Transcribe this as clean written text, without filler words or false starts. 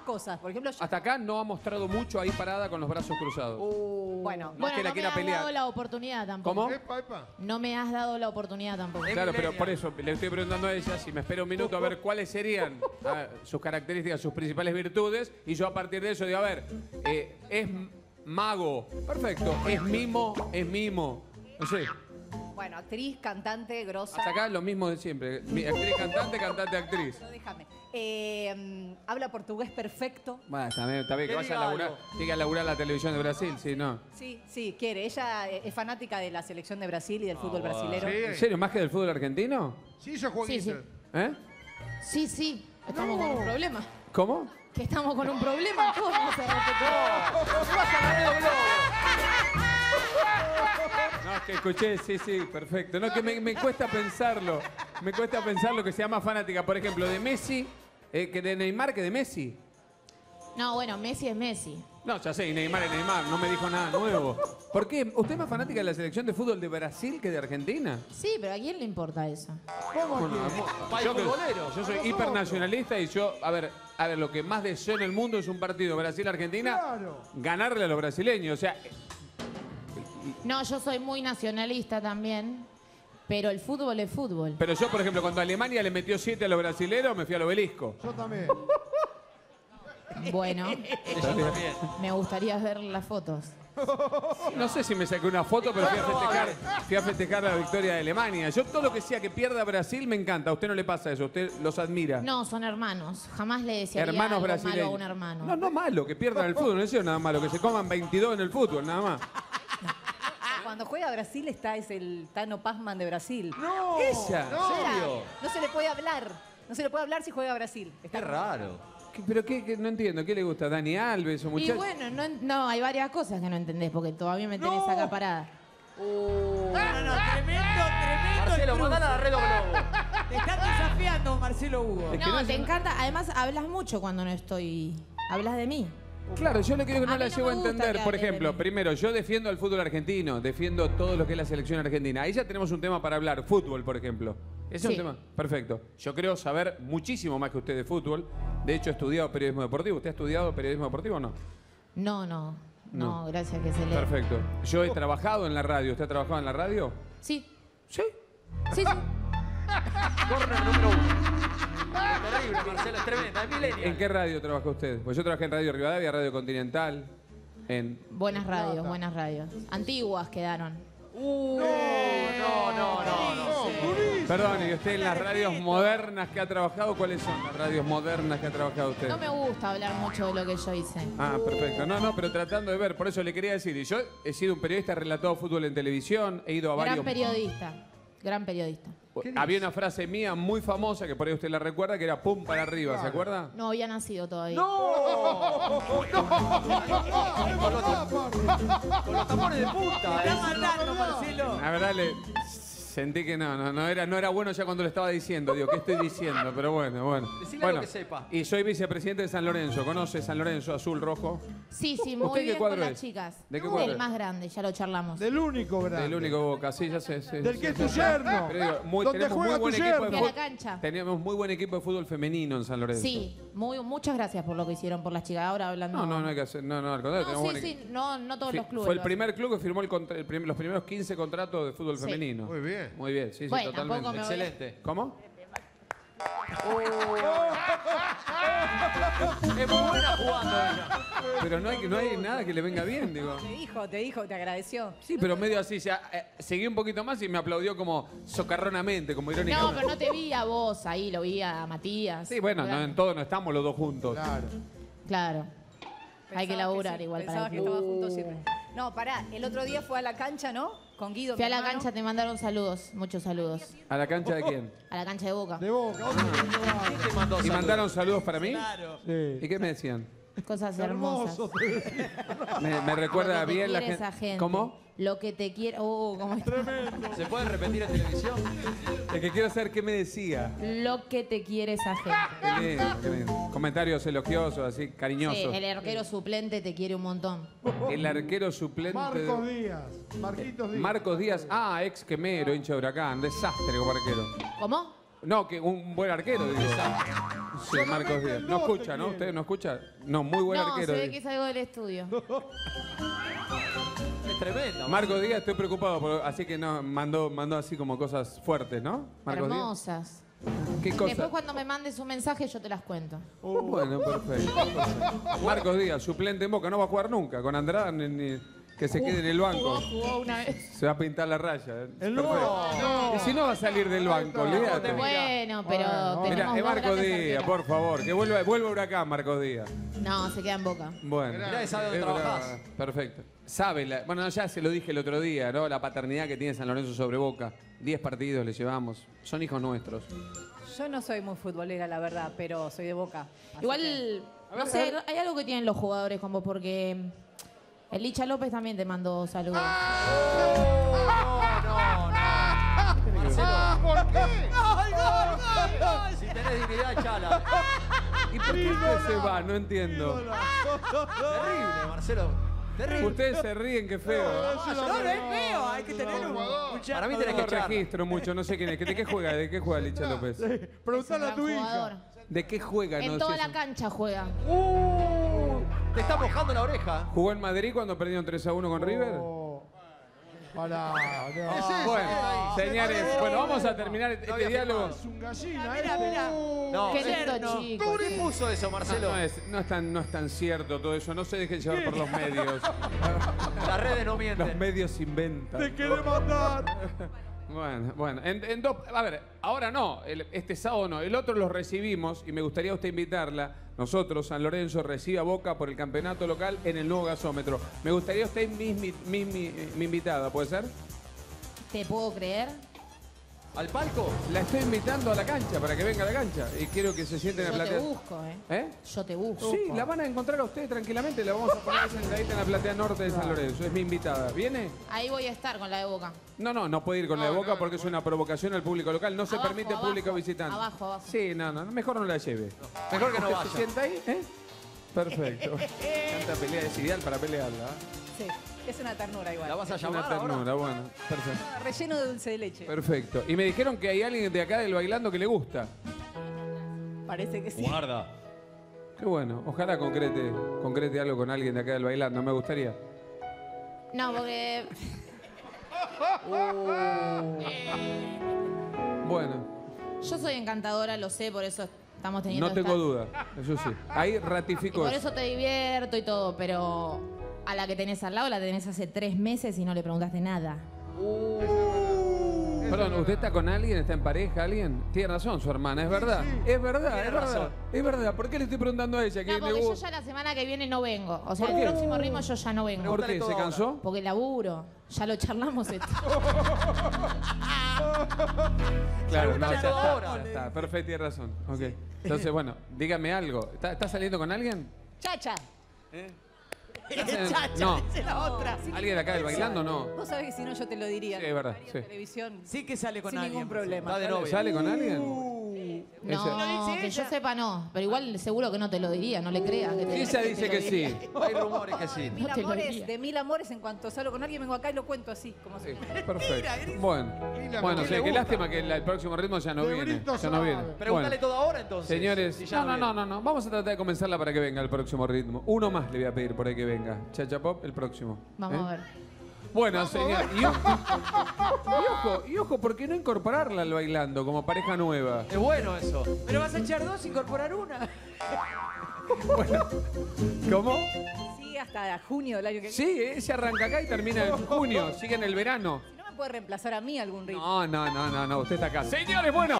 cosas. Por ejemplo, yo... Hasta acá no ha mostrado mucho ahí parada con los brazos cruzados. Bueno, No es que la no me quiera has pelear. dado la oportunidad tampoco. ¿Cómo? No me has dado la oportunidad tampoco. Claro, pero por eso le estoy preguntando a ella si me espera un minuto a ver cuáles serían sus características, sus principales virtudes. Y yo a partir de eso digo, a ver, es mago. Perfecto. Es mimo, es mimo. No sé. bueno, actriz, cantante, grosa. Hasta acá lo mismo de siempre. Actriz, cantante, cantante, actriz. No, déjame. Habla portugués perfecto. Bueno, está bien que vaya a laburar. Tiene que laburar la televisión de Brasil, sí, ¿no? Sí, sí, quiere. Ella es fanática de la selección de Brasil y del fútbol brasilero. ¿En serio? ¿Más que del fútbol argentino? Sí, yo juego Sí, sí. ¿Eh? Sí, sí. Estamos con un problema. ¿Cómo? Que estamos con un problema. ¿Cómo se respetó? No, es que escuché, sí, perfecto. No, que me cuesta pensarlo. Me cuesta pensarlo que sea más fanática, por ejemplo, de Messi, que de Neymar que de Messi. No, bueno, Messi es Messi. No, ya sé, y Neymar es Neymar, no me dijo nada nuevo. ¿Por qué? ¿Usted es más fanática de la selección de fútbol de Brasil que de Argentina? Sí, pero ¿a quién le importa eso? Yo soy hipernacionalista y yo, a ver, lo que más deseo en el mundo es un partido Brasil-Argentina, ganarle a los brasileños. O sea, No, yo soy muy nacionalista también, pero el fútbol es fútbol. pero yo, por ejemplo, cuando Alemania le metió 7 a los brasileros, me fui al obelisco. Yo también. Bueno, me gustaría ver las fotos. No sé si me saqué una foto, pero fui a festejar la victoria de Alemania. Yo todo lo que sea que pierda Brasil me encanta. A usted no le pasa eso, usted los admira. No, son hermanos. Jamás le desearía Hermanos algo malo brasileños. a un hermano. No, no malo, que pierdan el fútbol, no es nada malo, que se coman 22 en el fútbol, nada más. Cuando juega Brasil es el Tano Pazman de Brasil. ¡No! Ella. ¡No! No se le puede hablar. No se le puede hablar si juega Brasil. Qué raro. ¿Pero qué? No entiendo, ¿qué le gusta? ¿Dani Alves o Y muchachos? bueno, no, hay varias cosas que no entendés porque todavía me tenés acá parada. No, tremendo Marcelo, el mandala a la Red Globo. Te estás desafiando, Marcelo Hugo. Es que No, no es te una- encanta. Además, hablas mucho cuando no estoy. Hablas de mí. Claro, yo lo que digo que A no la mí no llego a me gusta entender. que Por hable de ejemplo, mí. primero, yo defiendo al fútbol argentino, defiendo todo lo que es la selección argentina. Ahí ya tenemos un tema para hablar, fútbol, por ejemplo. Ese es Sí. un tema. Perfecto. Yo creo saber muchísimo más que usted de fútbol. De hecho, he estudiado periodismo deportivo. ¿Usted ha estudiado periodismo deportivo o no? No, gracias que se lee. Perfecto. Yo he trabajado en la radio. ¿Usted ha trabajado en la radio? Sí, Sí. sí. Corner número 1. Terrible, Marcelo, es tremenda, es millennial. ¿En qué radio trabaja usted? Pues yo trabajé en Radio Rivadavia, Radio Continental, en... Buenas radios, buenas radios. Antiguas quedaron. No. Perdón, y usted en las radios modernas que ha trabajado, ¿cuáles son las radios modernas que ha trabajado usted? No me gusta hablar mucho de lo que yo hice. Ah, perfecto. No, pero tratando de ver, por eso le quería decir, y yo he sido un periodista, he relatado fútbol en televisión, he ido a varios... Gran periodista. Gran periodista. Había una frase mía muy famosa, que por ahí usted la recuerda, que era pum para arriba, ¿se acuerda? No había nacido todavía. Con los tambores de punta. Te está matando, Marcelo. La verdad, sentí que no era bueno ya cuando lo estaba diciendo. Digo, ¿qué estoy diciendo? Pero bueno. Decile algo que sepa. Y soy vicepresidente de San Lorenzo. ¿Conoce San Lorenzo, azul, rojo? Sí, ¿Usted muy qué bien cuadro con las es? chicas. ¿De qué cuadro Del es? más grande, ya lo charlamos. Del único, grande. El único Boca, sí, ya sé. Sí, Del sí, que es sí, tu sí. yerno. Pero digo, Donde tenemos juega muy buen tu equipo de yerno. Fui a la fútbol. cancha. Teníamos muy buen equipo de fútbol femenino en San Lorenzo. Sí, muchas gracias por lo que hicieron por las chicas. Ahora hablando. No hay que hacer. No, al contrario. tenemos No, buen sí, equipo. sí, no todos los clubes. Fue el lo primer club que firmó los primeros 15 contratos de fútbol Sí. femenino. Muy bien. Muy bien, sí, Bueno, totalmente. tampoco me voy a- Excelente. ¿Cómo? Es muy buena jugando ella. Pero no hay nada que le venga bien, digo. Te dijo, te agradeció. Sí, pero medio así, ya seguí un poquito más y me aplaudió como socarronamente, como No, irónicamente. pero no te vi a vos ahí, lo vi a Matías. Sí, bueno, no, en todo no estamos los dos juntos. Claro. Claro. Hay que laburar igual para Pensaba que el estaban club. juntos siempre. No, pará, el otro día fue a la cancha, ¿no? Con Guido, Fui a mi la hermano. cancha, te mandaron saludos, muchos saludos. ¿A la cancha de quién? A la cancha de Boca. De Boca. Otro que no va. ¿Quién te mandó ¿Y saludos? mandaron saludos para mí? Claro. Sí. ¿Y qué me decían? Cosas hermosas. Hermoso. Me recuerda Lo que te bien la quiere gente. esa gente. ¿Cómo? Lo que te quiere. ¿Cómo está? ¿Se puede repetir en televisión? Es que quiero saber qué me decía. Lo que te quiere esa gente. Qué lindo, qué lindo. Comentarios elogiosos, así, Sí, cariñosos. el arquero suplente te quiere un montón. El arquero suplente. Marcos Díaz. Marquitos Díaz. Marcos Díaz. Ex quemero, hincha de Huracán. Desastre como arquero. ¿Cómo? No, que un buen arquero, digo. Sí, Marcos Díaz. No escucha, ¿no? ¿Usted no escucha? No, muy buen No, arquero. se ve que es algo del estudio. Es tremendo. Marcos Díaz, estoy preocupado, así que no, mandó así como cosas fuertes, ¿no? Marcos Díaz. Hermosas. ¿Qué Después cosas? cuando me mandes un mensaje yo te las cuento. Bueno, perfecto. Marcos Díaz, suplente en Boca, no va a jugar nunca con Andrada ni que se quede en el banco. Jugó una vez. Se va a pintar la raya. El Perfecto. Y si no va a salir del banco, olvídate. Bueno, pero Bueno, tenemos Mira, es dos Marcos grandes Díaz, arqueras. por favor, que vuelva Huracán, Marcos Díaz. No, se queda en Boca. Bueno. Mirá, sabe dónde Es trabajás. verdad. Perfecto. Sabe, bueno, ya se lo dije el otro día, ¿no? La paternidad que tiene San Lorenzo sobre Boca. 10 partidos le llevamos. Son hijos nuestros. Yo no soy muy futbolera, la verdad, pero soy de Boca. así que- Igual, no sé, hay algo que tienen los jugadores como porque el Licha López también te mandó saludos. Marcelo, ¿Por qué? si tenés dignidad, chala. ¿Y por qué usted se va? No entiendo. Terrible, Marcelo. Terrible. Ustedes se ríen, qué feo. No, no es feo, hay que tener un Para mí tenés No que lo echarla. registro mucho, no sé quién es. ¿De qué juega? ¿De qué juega Licha López? Es un Preguntale a gran tu hija. jugador. ¿De qué juega? En No toda sé la eso. cancha juega. Te está mojando la oreja. ¿Jugó en Madrid cuando perdieron 3-1 con River? Oh, pará, no. Bueno, señores, bueno, vamos a terminar este había diálogo. Es un gallina, Mira, este. mira. No, Qué ¿quién lindo chico. puso eso, Marcelo? No es tan cierto todo eso. No se dejen llevar por los medios. Las redes no Los mienten. medios inventan. Te quiere matar. Bueno. A ver, ahora no, este sábado no. El otro los recibimos y me gustaría a usted invitarla. Nosotros, San Lorenzo, recibe a Boca por el campeonato local en el nuevo gasómetro. Me gustaría usted mi invitada, ¿puede ser? ¿Te puedo creer? ¿Al palco? La estoy invitando a la cancha, para que venga a la cancha. Y quiero que se sienten en Yo la te platea. busco, ¿Eh? Yo te busco. Sí, la van a encontrar a usted tranquilamente. La vamos a poner sentadita en la platea norte de San Lorenzo. Es mi invitada. ¿Viene? Ahí voy a estar con la de Boca. No puede ir con la de Boca porque es una provocación al público local. No se Abajo, permite abajo, público visitante. abajo. Sí, mejor no la lleve. Mejor que no ¿Usted vaya. se sienta ahí? ¿Eh? Perfecto. Esta pelea es ideal para pelearla. Sí, es una ternura igual. ¿La vas a Es una llamar ahora? ternura, bueno. Perfecto. Relleno de dulce de leche. Perfecto. Y me dijeron que hay alguien de acá del bailando que le gusta. Parece que sí. Guarda. Qué bueno. Ojalá concrete algo con alguien de acá del bailando. Me gustaría. No, porque Bueno, yo soy encantadora, lo sé, por eso estamos teniendo no tengo duda. Eso sí. Ahí Y ratifico por eso. eso te divierto y todo, pero a la que tenés al lado la tenés hace 3 meses y no le preguntaste nada. Perdón, ¿usted está con alguien? ¿Está en pareja alguien? Tiene razón su hermana, es verdad. Es verdad, Tiene es verdad. razón. Es verdad. ¿Por qué le estoy preguntando a ella? No, le porque yo gusta? ya la semana que viene no vengo. O sea, ¿Por el qué? próximo ritmo yo ya no vengo. ¿Por qué? todo ¿Se ahora. cansó? Porque laburo. Ya lo charlamos esto. Claro, Preguntale ya todo está, ahora. ya está. Perfecto, tiene razón. Ok. Entonces, bueno, dígame algo. ¿Está saliendo con alguien? Chacha. Chacha, No. dice la otra. ¿Alguien de acá del bailando? No. Vos sabés que si no yo te lo diría. Sí, es verdad, Estaría sí. en televisión Sí que sale con sin alguien. ningún problema. Está de novia. ¿Sale con alguien? No, dice que yo ella. sepa no. Pero igual seguro que no te lo diría, no le creas. Que te- Ella te dice lo que diría. sí. Hay rumores que sí. Mil No te lo amores, diría. de 1000 amores, en cuanto salgo con alguien vengo acá y lo cuento así, como si. Perfecto. Bueno, bueno, sí, qué lástima que el próximo ritmo ya no De viene. Brito Ya no viene. sabe. Pregúntale Bueno, todo ahora entonces. señores, si ya viene. no. Vamos a tratar de convencerla para que venga el próximo ritmo. Uno más le voy a pedir por ahí que venga. Chacha Pop, el próximo. Vamos ¿Eh? a ver. Bueno, señor. Y ojo, ¿por qué no incorporarla al bailando como pareja nueva? Es bueno eso. Pero vas a echar 2 e incorporar una. ¿Cómo? Sí, hasta junio del año que Sí, ella arranca acá y termina en junio, sigue en el verano. Si no me puede reemplazar a mí algún ritmo. No, usted está acá. Señores, bueno.